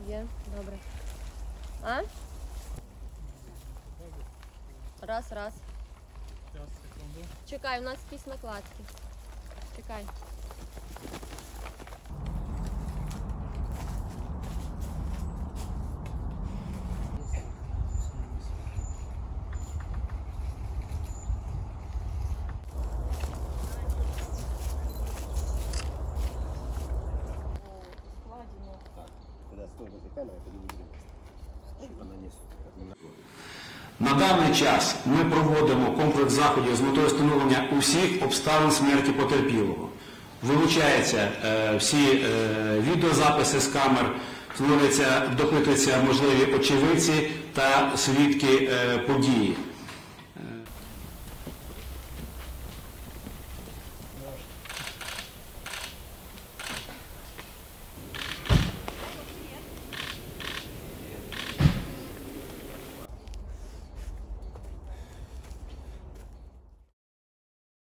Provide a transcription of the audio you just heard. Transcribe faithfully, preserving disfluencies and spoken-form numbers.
Є, добре. А? Раз, раз. Чекай, у нас якісь накладки. Чекай. На даний час ми проводимо комплекс заходів з метою встановлення усіх обставин смерті потерпілого. Вилучаються е, всі е, відеозаписи з камер, встановлюються, допитуються можливі очевидці та свідки е, події.